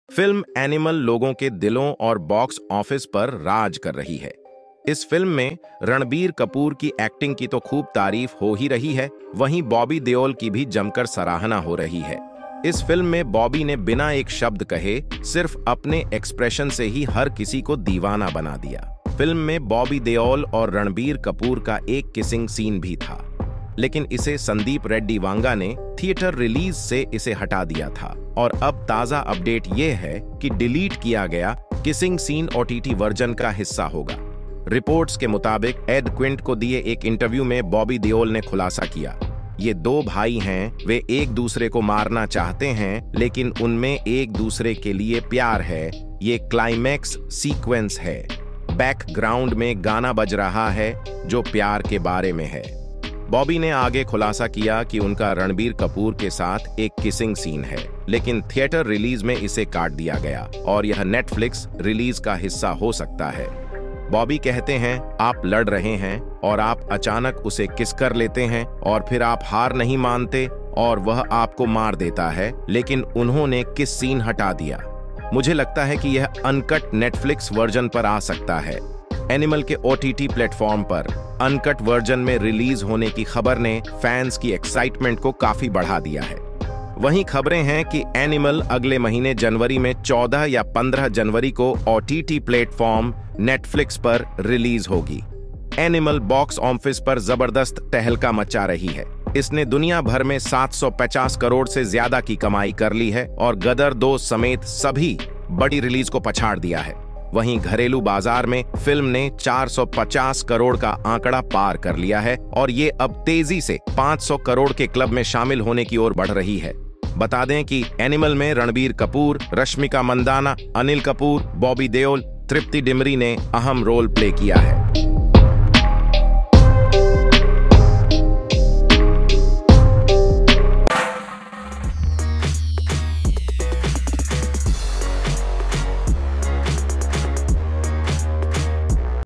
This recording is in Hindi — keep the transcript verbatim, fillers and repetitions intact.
फिल्म एनिमल लोगों के दिलों और बॉक्स ऑफिस पर राज कर रही है। इस फिल्म में रणबीर कपूर की एक्टिंग की तो खूब तारीफ हो ही रही है, वहीं बॉबी देओल की भी जमकर सराहना हो रही है। इस फिल्म में बॉबी ने बिना एक शब्द कहे सिर्फ अपने एक्सप्रेशन से ही हर किसी को दीवाना बना दिया। फिल्म में बॉबी देओल और रणबीर कपूर का एक किसिंग सीन भी था, लेकिन इसे संदीप रेड्डी वांगा ने थिएटर रिलीज से इसे हटा दिया था और अब ताजा अपडेट ये है कि डिलीट किया गया किसिंग सीन ओटीटी वर्जन का हिस्सा होगा। रिपोर्ट्स के मुताबिक एड क्विंट को दिए एक इंटरव्यू में बॉबी देओल ने खुलासा किया, ये दो भाई हैं, वे एक दूसरे को मारना चाहते हैं लेकिन उनमें एक दूसरे के लिए प्यार है। ये क्लाइमैक्स सीक्वेंस है। बैकग्राउंड में गाना बज रहा है जो प्यार के बारे में है। बॉबी ने आगे खुलासा किया कि उनका रणबीर कपूर के साथ एक किसिंग सीन है, लेकिन थिएटर रिलीज में इसे काट दिया गया और यह नेटफ्लिक्स रिलीज का हिस्सा हो सकता है। बॉबी कहते हैं, आप लड़ रहे हैं और आप अचानक उसे किस कर लेते हैं और फिर आप हार नहीं मानते और वह आपको मार देता है, लेकिन उन्होंने किस सीन हटा दिया। मुझे लगता है कि यह अनकट नेटफ्लिक्स वर्जन पर आ सकता है। एनिमल के ओटीटी प्लेटफॉर्म पर अनकट वर्जन में रिलीज होने की खबर ने फैंस की एक्साइटमेंट को काफी बढ़ा दिया है। वहीं खबरें हैं कि एनिमल अगले महीने जनवरी में चौदह या पंद्रह जनवरी को ओटीटी प्लेटफॉर्म नेटफ्लिक्स पर रिलीज होगी। एनिमल बॉक्स ऑफिस पर जबरदस्त तहलका मचा रही है। इसने दुनिया भर में सात सौ पचास करोड़ से ज्यादा की कमाई कर ली है और गदर दो समेत सभी बड़ी रिलीज को पछाड़ दिया है। वहीं घरेलू बाजार में फिल्म ने चार सौ पचास करोड़ का आंकड़ा पार कर लिया है और ये अब तेजी से पाँच सौ करोड़ के क्लब में शामिल होने की ओर बढ़ रही है। बता दें कि एनिमल में रणबीर कपूर, रश्मिका मंदाना, अनिल कपूर, बॉबी देओल, तृप्ति डिमरी ने अहम रोल प्ले किया है।